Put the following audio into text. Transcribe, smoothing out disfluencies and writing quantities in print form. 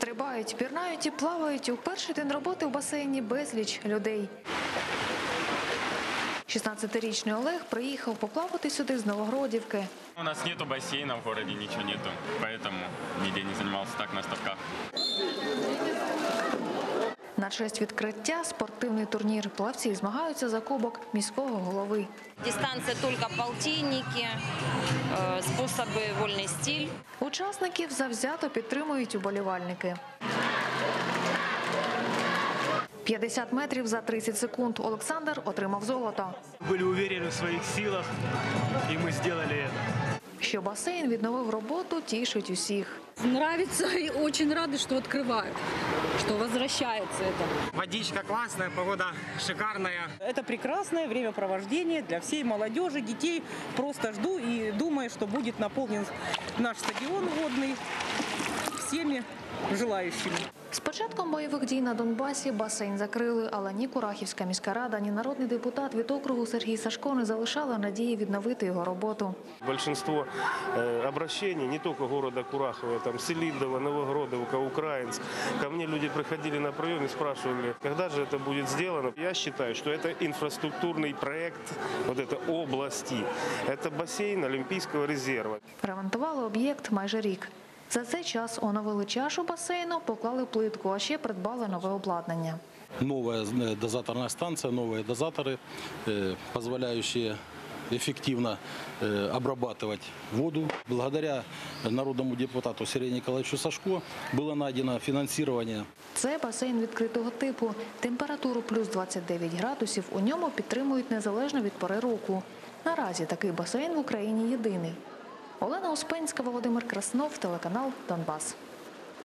Стрибають, пірнають і плавають. У перший день роботи в басейні безліч людей. 16-річний Олег приїхав поплавати сюди з Новогродівки. У нас нету бассейна в городе, ничего нету, поэтому нигде не занимался так на ставках. На честь відкриття спортивний турнір. Плавці змагаються за кубок міського голови. Дистанция только полтинники, способы вольный стиль. Учасників завзято підтримують уболівальники. 50 метрів за 30 секунд. Олександр отримав золото. Были уверены в своих силах, и мы сделали это. Що басейн відновив роботу, тішить усіх. Нравится и очень рады, что открывают, что возвращается это. Водичка классная, погода шикарная. Это прекрасное времяпровождение для всей молодежи, детей. Просто жду и думаю, что будет наполнен наш стадион водный всеми желающими. З початком бойових дій на Донбасі басейн закрили, але ні Курахівська міська рада, ні народний депутат від округу Сергій Сашко не залишали надії відновити його роботу. Большинство обращений не только города Курахова, там Селидово, Новогродовка, Украинск. Ко мне люди приходили на прием и спрашивали, когда же это будет сделано. Я считаю, что это инфраструктурный проект вот этой области. Это бассейн Олимпийского резерва. Ремонтували об'єкт майже рік. За цей час оновили чашу басейну, поклали плитку, а ще придбали нове обладнання. Новая дозаторная станция, новые дозаторы, позволяющие эффективно обрабатывать воду. Благодаря народному депутату Сергею Николаевичу Сашко было найдено финансирование. Це басейн відкритого типу. Температуру плюс 29 градусів у ньому підтримують незалежно від пори року. Наразі такий басейн в Україні єдиний. Олена Успенська, Володимир Краснов, телеканал «Донбас».